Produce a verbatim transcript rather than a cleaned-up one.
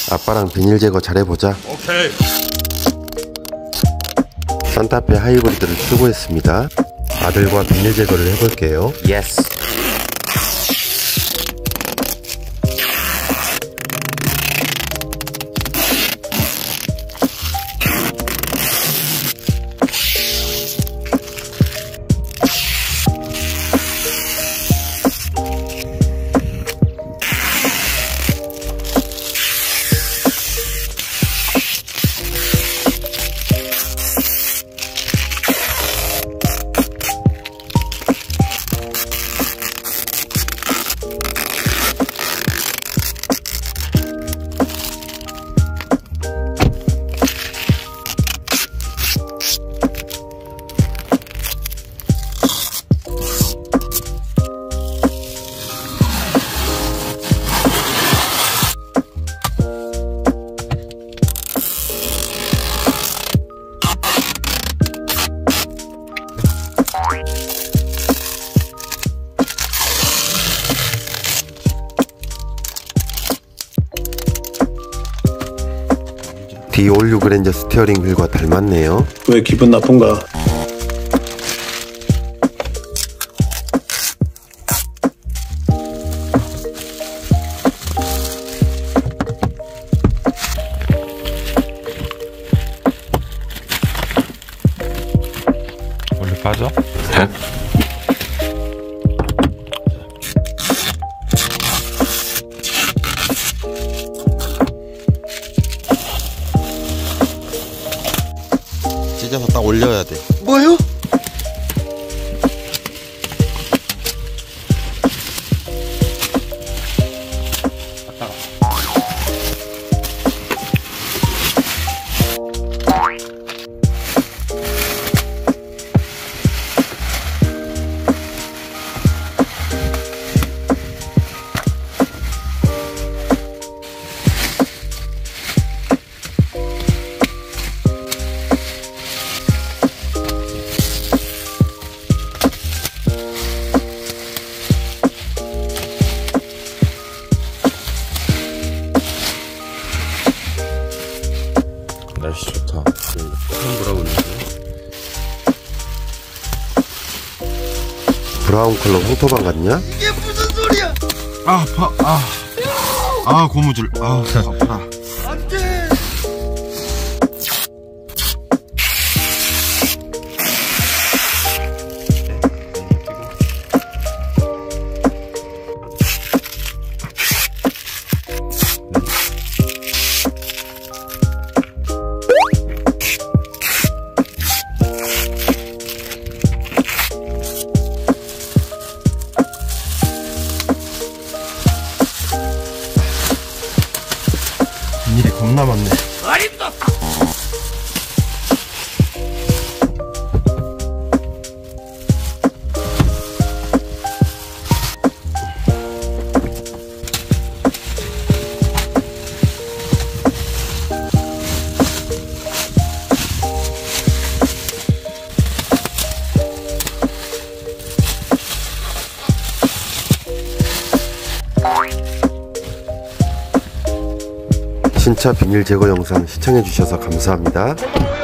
아빠랑 비닐 제거 잘해보자. 오케이. 산타페 하이브리드를 출고했습니다. 아들과 비닐 제거를 해볼게요. 예스. 디올류 그랜저 스티어링 휠과 닮았네요. 왜 기분 나쁜가? 원래 빠져? 찢어서 딱 올려야 돼. 뭐요? 날씨 좋다. 브라운인데. 브라운 컬러 홍토방 같냐? 이게 무슨 소리야? 아 아파. 아, 아 고무줄. 아 아파. 안돼. 일이 겁나 많네. 신차 비닐 제거 영상 시청해주셔서 감사합니다.